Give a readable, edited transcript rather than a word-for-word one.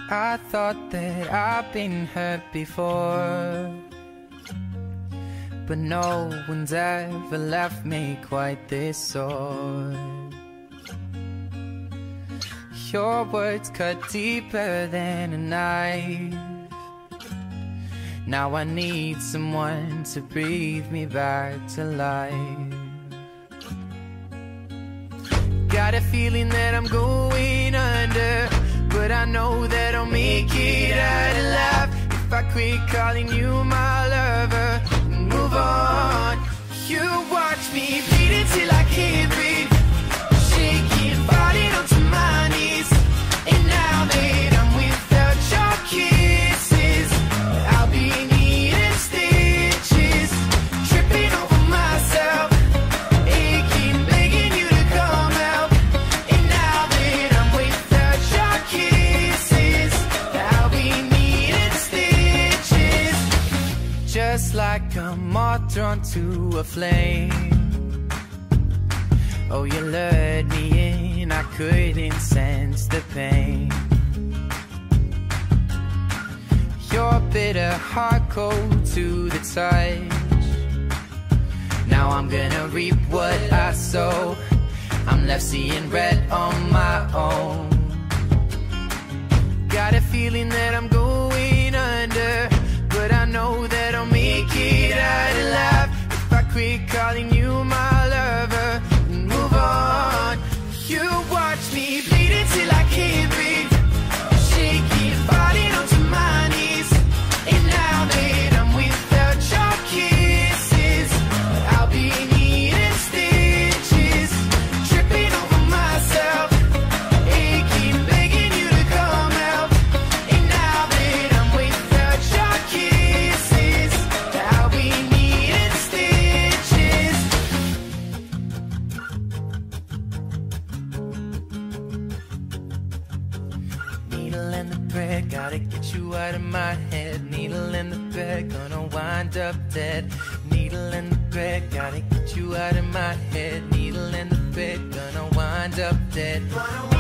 I thought that I've been hurt before, but no one's ever left me quite this sore. Your words cut deeper than a knife. Now I need someone to breathe me back to life. Got a feeling that I'm going under, but I know that I'll make it out alive if I quit calling you my lover and move on. You watch me bleed until I can't breathe, shaking, falling onto my knees. And now that I'm without your kisses, I'll be needing stitches, tripping over myself, aching, begging you to come out. And now that I'm without your kisses, I'll be needing stitches, just like a moth drawn to a flame. Oh, you lured me in, I couldn't sense the pain. Your bitter heart cold to the touch. Now I'm gonna reap what I sow. I'm left seeing red on my own. Got a feeling that I'm going under, but I know that I'll make it out alive if I quit calling you my lover and move on. You watch me bleed until I can't breathe, shaking, falling onto my knees. And now that I'm without your kisses, I'll be needing stitches, tripping over myself, aching, begging you to come out. And now that I'm without your kisses, I'll be needing stitches. Needle in the thread, gotta get you out of my head. Needle in the thread, gonna wind up dead. Needle in the thread, gotta get you out of my head. Needle in the thread, gonna wind up dead.